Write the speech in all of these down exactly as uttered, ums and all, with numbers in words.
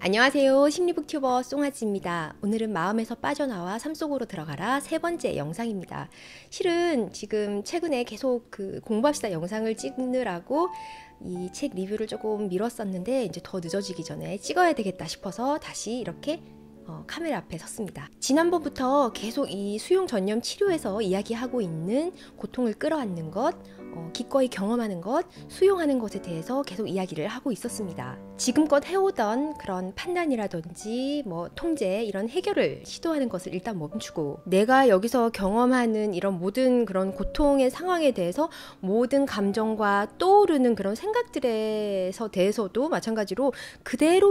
안녕하세요. 심리북튜버 송아지입니다. 오늘은 마음에서 빠져나와 삶 속으로 들어가라 세 번째 영상입니다. 실은 지금 최근에 계속 그 공부합시다 영상을 찍느라고 이 책 리뷰를 조금 미뤘었는데 이제 더 늦어지기 전에 찍어야 되겠다 싶어서 다시 이렇게 어, 카메라 앞에 섰습니다. 지난번부터 계속 이 수용 전념 치료에서 이야기하고 있는 고통을 끌어안는 것, 어, 기꺼이 경험하는 것, 수용하는 것에 대해서 계속 이야기를 하고 있었습니다. 지금껏 해오던 그런 판단이라든지 뭐 통제 이런 해결을 시도하는 것을 일단 멈추고 내가 여기서 경험하는 이런 모든 그런 고통의 상황에 대해서 모든 감정과 떠오르는 그런 생각들에서 대해서도 마찬가지로 그대로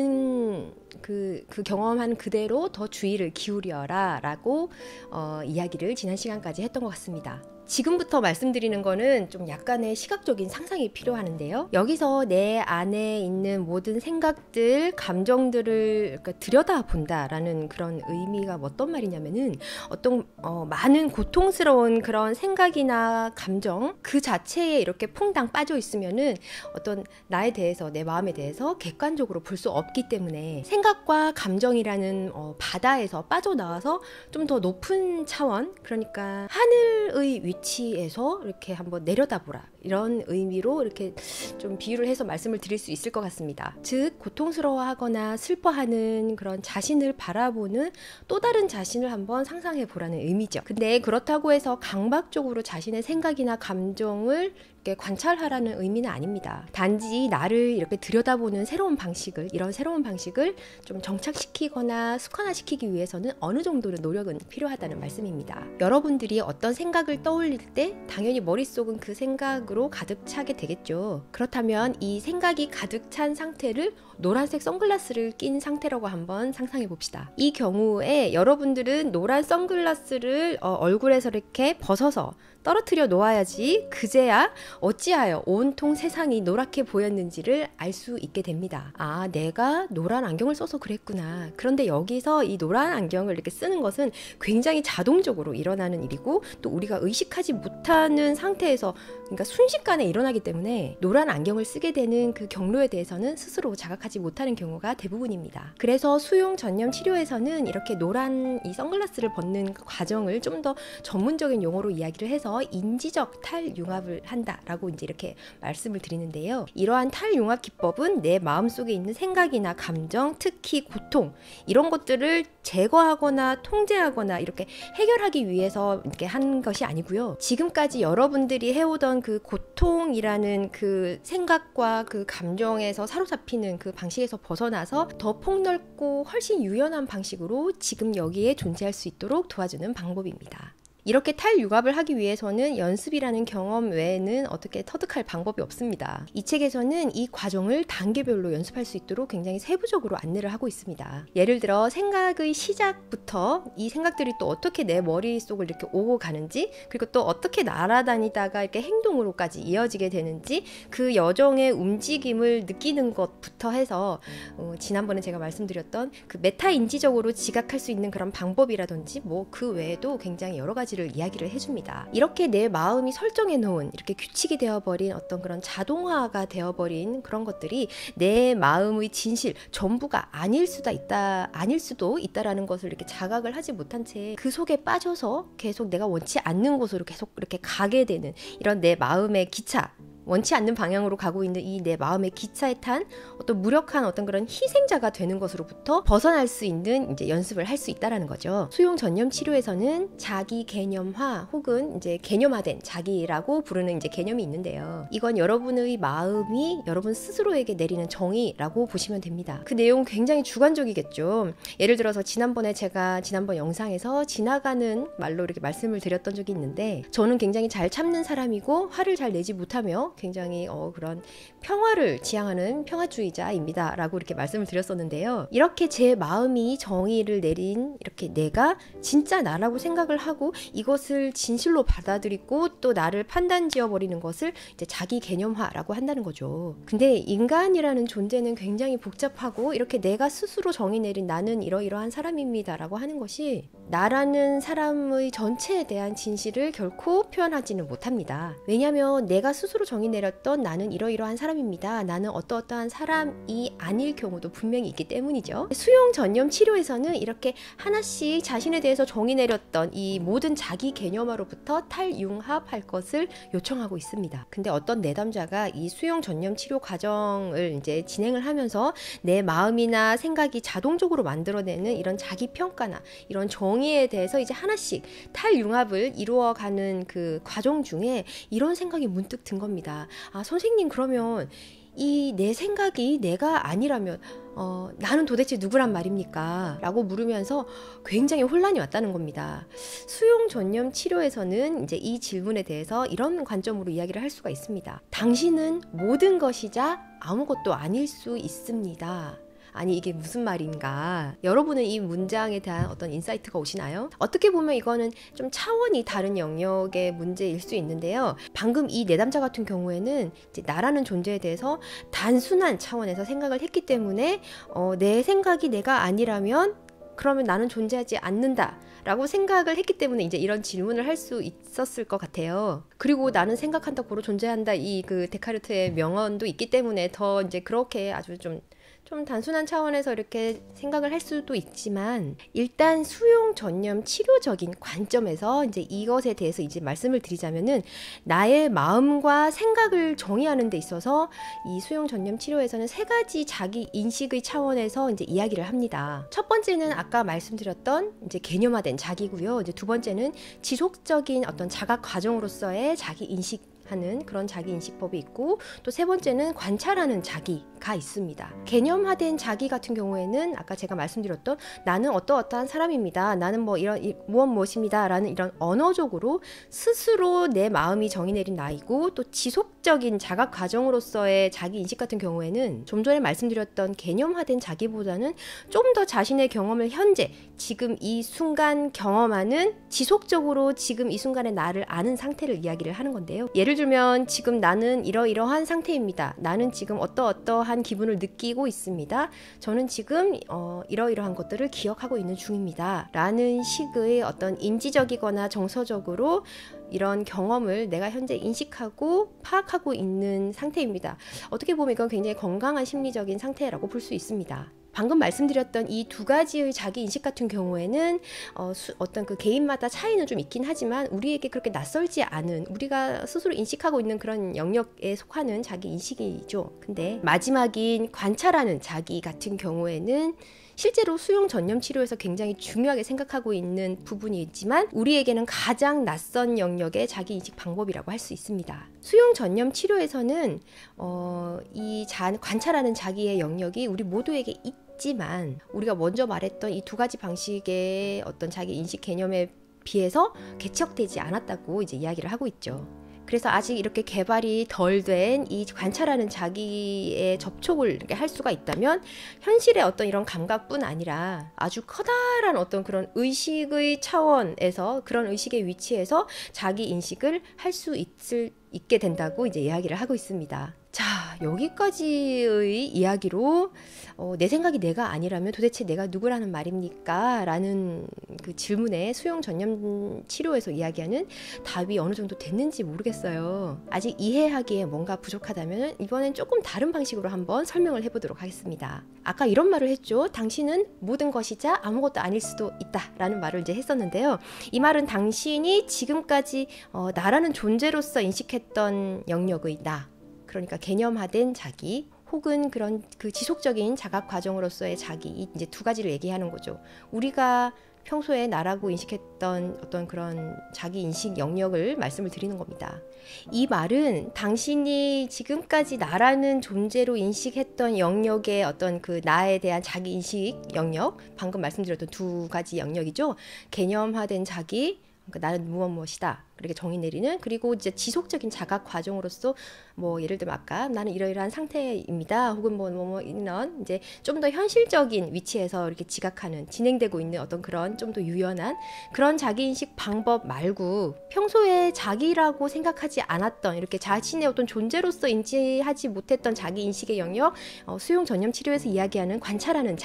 있는 그, 그 경험한 그대로 더 주의를 기울여라 라고 어, 이야기를 지난 시간까지 했던 것 같습니다. 지금부터 말씀드리는 거는 좀 약간의 시각적인 상상이 필요하는데요. 여기서 내 안에 있는 모든 생각들, 감정들을 그러니까 들여다본다라는 그런 의미가 어떤 말이냐면은 어떤 어, 많은 고통스러운 그런 생각이나 감정 그 자체에 이렇게 퐁당 빠져 있으면은 어떤 나에 대해서 내 마음에 대해서 객관적으로 볼 수 없기 때문에 생각과 감정이라는 어, 바다에서 빠져나와서 좀 더 높은 차원, 그러니까 하늘의 위 위치에서 이렇게 한번 내려다보라 이런 의미로 이렇게 좀 비유를 해서 말씀을 드릴 수 있을 것 같습니다. 즉 고통스러워하거나 슬퍼하는 그런 자신을 바라보는 또 다른 자신을 한번 상상해 보라는 의미죠. 근데 그렇다고 해서 강박적으로 자신의 생각이나 감정을 이렇게 관찰하라는 의미는 아닙니다. 단지 나를 이렇게 들여다보는 새로운 방식을 이런 새로운 방식을 좀 정착시키거나 습관화시키기 위해서는 어느 정도의 노력은 필요하다는 말씀입니다. 여러분들이 어떤 생각을 떠올릴 때 당연히 머릿속은 그 생각으로 가득 차게 되겠죠. 그렇다면 이 생각이 가득 찬 상태를 노란색 선글라스를 낀 상태라고 한번 상상해 봅시다. 이 경우에 여러분들은 노란 선글라스를 어, 얼굴에서 이렇게 벗어서 떨어뜨려 놓아야지 그제야 어찌하여 온통 세상이 노랗게 보였는지를 알 수 있게 됩니다. 아, 내가 노란 안경을 써서 그랬구나. 그런데 여기서 이 노란 안경을 이렇게 쓰는 것은 굉장히 자동적으로 일어나는 일이고 또 우리가 의식하지 못하는 상태에서 그러니까 순식간에 일어나기 때문에 노란 안경을 쓰게 되는 그 경로에 대해서는 스스로 자각하지 못하는 경우가 대부분입니다. 그래서 수용 전념 치료에서는 이렇게 노란 이 선글라스를 벗는 과정을 좀 더 전문적인 용어로 이야기를 해서 인지적 탈융합을 한다라고 이제 이렇게 말씀을 드리는데요. 이러한 탈융합 기법은 내 마음속에 있는 생각이나 감정, 특히 고통 이런 것들을 제거하거나 통제하거나 이렇게 해결하기 위해서 이렇게 한 것이 아니고요. 지금까지 여러분들이 해오던 그 고통이라는 그 생각과 그 감정에서 사로잡히는 그 방식에서 벗어나서 더 폭넓고 훨씬 유연한 방식으로 지금 여기에 존재할 수 있도록 도와주는 방법입니다. 이렇게 탈융합을 하기 위해서는 연습이라는 경험 외에는 어떻게 터득할 방법이 없습니다. 이 책에서는 이 과정을 단계별로 연습할 수 있도록 굉장히 세부적으로 안내를 하고 있습니다. 예를 들어 생각의 시작부터 이 생각들이 또 어떻게 내 머릿속을 이렇게 오고 가는지, 그리고 또 어떻게 날아다니다가 이렇게 행동으로까지 이어지게 되는지 그 여정의 움직임을 느끼는 것부터 해서 어, 지난번에 제가 말씀드렸던 그 메타인지적으로 지각할 수 있는 그런 방법이라든지 뭐 그 외에도 굉장히 여러 가지 를 이야기를 해줍니다. 이렇게 내 마음이 설정해 놓은 이렇게 규칙이 되어버린 어떤 그런 자동화가 되어버린 그런 것들이 내 마음의 진실 전부가 아닐 수도 있다 아닐 수도 있다라는 것을 이렇게 자각을 하지 못한 채 그 속에 빠져서 계속 내가 원치 않는 곳으로 계속 이렇게 가게 되는 이런 내 마음의 기차, 원치 않는 방향으로 가고 있는 이 내 마음의 기차에 탄 어떤 무력한 어떤 그런 희생자가 되는 것으로부터 벗어날 수 있는 이제 연습을 할 수 있다라는 거죠. 수용 전념 치료에서는 자기 개념화 혹은 이제 개념화된 자기라고 부르는 이제 개념이 있는데요. 이건 여러분의 마음이 여러분 스스로에게 내리는 정의라고 보시면 됩니다. 그 내용 굉장히 주관적이겠죠. 예를 들어서 지난번에 제가 지난번 영상에서 지나가는 말로 이렇게 말씀을 드렸던 적이 있는데 저는 굉장히 잘 참는 사람이고 화를 잘 내지 못하며 굉장히 어, 그런 평화를 지향하는 평화주의자입니다 라고 이렇게 말씀을 드렸었는데요. 이렇게 제 마음이 정의를 내린 이렇게 내가 진짜 나라고 생각을 하고 이것을 진실로 받아들이고 또 나를 판단 지어버리는 것을 이제 자기 개념화라고 한다는 거죠. 근데 인간이라는 존재는 굉장히 복잡하고 이렇게 내가 스스로 정의 내린 나는 이러이러한 사람입니다 라고 하는 것이 나라는 사람의 전체에 대한 진실을 결코 표현하지는 못합니다. 왜냐하면 내가 스스로 정의 정의 내렸던 나는 이러이러한 사람입니다. 나는 어떠어떠한 사람이 아닐 경우도 분명히 있기 때문이죠. 수용 전념 치료에서는 이렇게 하나씩 자신에 대해서 정의 내렸던 이 모든 자기 개념으로부터 탈융합할 것을 요청하고 있습니다. 근데 어떤 내담자가 이 수용 전념 치료 과정을 이제 진행을 하면서 내 마음이나 생각이 자동적으로 만들어내는 이런 자기 평가나 이런 정의에 대해서 이제 하나씩 탈융합을 이루어가는 그 과정 중에 이런 생각이 문득 든 겁니다. 아, 선생님, 그러면 이 내 생각이 내가 아니라면 어, 나는 도대체 누구란 말입니까? 라고 물으면서 굉장히 혼란이 왔다는 겁니다. 수용 전념 치료에서는 이제 이 질문에 대해서 이런 관점으로 이야기를 할 수가 있습니다. 당신은 모든 것이자 아무것도 아닐 수 있습니다. 아니, 이게 무슨 말인가? 여러분은 이 문장에 대한 어떤 인사이트가 오시나요? 어떻게 보면 이거는 좀 차원이 다른 영역의 문제일 수 있는데요. 방금 이 내담자 같은 경우에는 이제 나라는 존재에 대해서 단순한 차원에서 생각을 했기 때문에 어, 내 생각이 내가 아니라면 그러면 나는 존재하지 않는다 라고 생각을 했기 때문에 이제 이런 질문을 할 수 있었을 것 같아요. 그리고 나는 생각한다 고로 존재한다, 이 그 데카르트의 명언도 있기 때문에 더 이제 그렇게 아주 좀 좀 단순한 차원에서 이렇게 생각을 할 수도 있지만, 일단 수용 전념 치료적인 관점에서 이제 이것에 대해서 이제 말씀을 드리자면은, 나의 마음과 생각을 정의하는 데 있어서 이 수용 전념 치료에서는 세 가지 자기 인식의 차원에서 이제 이야기를 합니다. 첫 번째는 아까 말씀드렸던 이제 개념화된 자기고요. 이제 두 번째는 지속적인 어떤 자각 과정으로서의 자기 인식 하는 그런 자기 인식법이 있고, 또 세 번째는 관찰하는 자기가 있습니다. 개념화된 자기 같은 경우에는 아까 제가 말씀드렸던 나는 어떠어떠한 사람입니다, 나는 뭐 이런 이, 무엇 무엇입니다 라는 이런 언어적으로 스스로 내 마음이 정의 내린 나이고, 또 지속적인 자각 과정으로서의 자기 인식 같은 경우에는 좀 전에 말씀드렸던 개념화된 자기보다는 좀 더 자신의 경험을 현재 지금 이 순간 경험하는, 지속적으로 지금 이 순간의 나를 아는 상태를 이야기를 하는 건데요. 예를 들면 지금 나는 이러이러한 상태입니다. 나는 지금 어떠어떠한 기분을 느끼고 있습니다. 저는 지금 어, 이러이러한 것들을 기억하고 있는 중입니다. 라는 식의 어떤 인지적이거나 정서적으로 이런 경험을 내가 현재 인식하고 파악하고 있는 상태입니다. 어떻게 보면 이건 굉장히 건강한 심리적인 상태라고 볼 수 있습니다. 방금 말씀드렸던 이 두 가지의 자기 인식 같은 경우에는 어, 수, 어떤 그 개인마다 차이는 좀 있긴 하지만 우리에게 그렇게 낯설지 않은, 우리가 스스로 인식하고 있는 그런 영역에 속하는 자기 인식이죠. 근데 마지막인 관찰하는 자기 같은 경우에는 실제로 수용 전념 치료에서 굉장히 중요하게 생각하고 있는 부분이 있지만 우리에게는 가장 낯선 영역의 자기 인식 방법이라고 할 수 있습니다. 수용 전념 치료에서는 어, 이 자, 관찰하는 자기의 영역이 우리 모두에게 있지만, 우리가 먼저 말했던 이 두 가지 방식의 어떤 자기 인식 개념에 비해서 개척되지 않았다고 이제 이야기를 하고 있죠. 그래서 아직 이렇게 개발이 덜 된 이 관찰하는 자기의 접촉을 이렇게 할 수가 있다면, 현실의 어떤 이런 감각뿐 아니라 아주 커다란 어떤 그런 의식의 차원에서, 그런 의식의 위치에서 자기 인식을 할 수 있을 있게 된다고 이제 이야기를 하고 있습니다. 자, 여기까지의 이야기로 어, 내 생각이 내가 아니라면 도대체 내가 누구라는 말입니까? 라는 그 질문에 수용 전념 치료에서 이야기하는 답이 어느 정도 됐는지 모르겠어요. 아직 이해하기에 뭔가 부족하다면 이번엔 조금 다른 방식으로 한번 설명을 해보도록 하겠습니다. 아까 이런 말을 했죠. 당신은 모든 것이자 아무것도 아닐 수도 있다 라는 말을 이제 했었는데요. 이 말은 당신이 지금까지 어, 나라는 존재로서 인식했던 영역의 나, 그러니까 개념화된 자기, 혹은 그런 그 지속적인 자각 과정으로서의 자기, 이 이제 두 가지를 얘기하는 거죠. 우리가 평소에 나라고 인식했던 어떤 그런 자기 인식 영역을 말씀을 드리는 겁니다. 이 말은 당신이 지금까지 나라는 존재로 인식했던 영역의 어떤 그 나에 대한 자기 인식 영역, 방금 말씀드렸던 두 가지 영역이죠. 개념화된 자기, 그러니까 나는 무엇 무엇이다, 그렇게 정의 내리는, 그리고 이제 지속적인 자각 과정으로서 뭐 예를 들면 아까 나는 이러이러한 상태입니다, 혹은 뭐 뭐 뭐 이런 이제 좀 더 현실적인 위치에서 이렇게 지각하는, 진행되고 있는 어떤 그런 좀 더 유연한 그런 자기 인식 방법 말고, 평소에 자기라고 생각하지 않았던, 이렇게 자신의 어떤 존재로서 인지하지 못했던 자기 인식의 영역, 어, 수용 전념 치료에서 이야기하는 관찰하는 자기,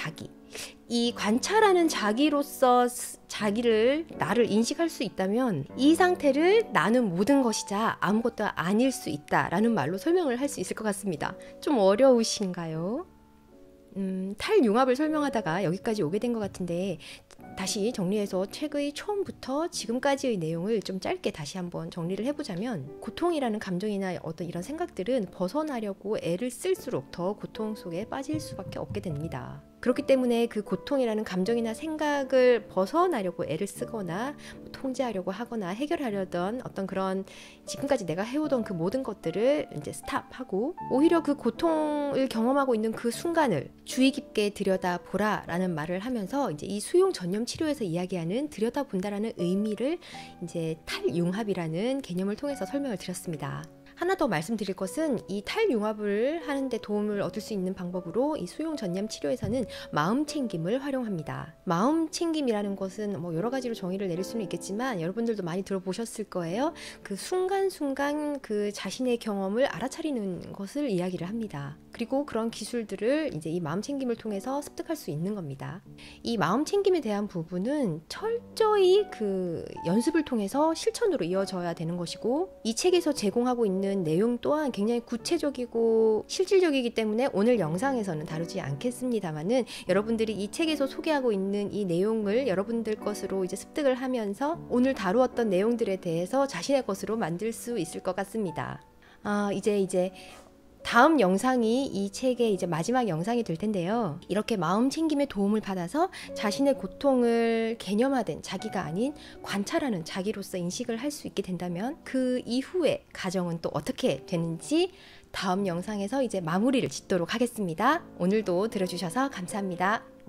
이 관찰하는 자기로서 자기를 나를 인식할 수 있다면 이 상태를 나는 모든 것이자 아무것도 아닐 수 있다라는 말로 설명을 할 수 있을 것 같습니다. 좀 어려우신가요? 음, 탈융합을 설명하다가 여기까지 오게 된 것 같은데 다시 정리해서 책의 처음부터 지금까지의 내용을 좀 짧게 다시 한번 정리를 해보자면, 고통이라는 감정이나 어떤 이런 생각들은 벗어나려고 애를 쓸수록 더 고통 속에 빠질 수밖에 없게 됩니다. 그렇기 때문에 그 고통이라는 감정이나 생각을 벗어나려고 애를 쓰거나 통제하려고 하거나 해결하려던 어떤 그런 지금까지 내가 해오던 그 모든 것들을 이제 스탑하고, 오히려 그 고통을 경험하고 있는 그 순간을 주의 깊게 들여다보라 라는 말을 하면서 이제 이 수용 전념 치료에서 이야기하는 들여다본다라는 의미를 이제 탈융합이라는 개념을 통해서 설명을 드렸습니다. 하나 더 말씀드릴 것은, 이 탈융합을 하는데 도움을 얻을 수 있는 방법으로 이 수용 전념 치료에서는 마음 챙김을 활용합니다. 마음 챙김이라는 것은 뭐 여러 가지로 정의를 내릴 수는 있겠지만 여러분들도 많이 들어보셨을 거예요. 그 순간순간 그 자신의 경험을 알아차리는 것을 이야기를 합니다. 그리고 그런 기술들을 이제 이 마음 챙김을 통해서 습득할 수 있는 겁니다. 이 마음 챙김에 대한 부분은 철저히 그 연습을 통해서 실천으로 이어져야 되는 것이고, 이 책에서 제공하고 있는 내용 또한 굉장히 구체적이고 실질적이기 때문에 오늘 영상에서는 다루지 않겠습니다만은, 여러분들이 이 책에서 소개하고 있는 이 내용을 여러분들 것으로 이제 습득을 하면서 오늘 다루었던 내용들에 대해서 자신의 것으로 만들 수 있을 것 같습니다. 아, 이제 이제 다음 영상이 이 책의 이제 마지막 영상이 될 텐데요. 이렇게 마음 챙김의 도움을 받아서 자신의 고통을 개념화된 자기가 아닌 관찰하는 자기로서 인식을 할 수 있게 된다면 그 이후의 가정은 또 어떻게 되는지 다음 영상에서 이제 마무리를 짓도록 하겠습니다. 오늘도 들어주셔서 감사합니다.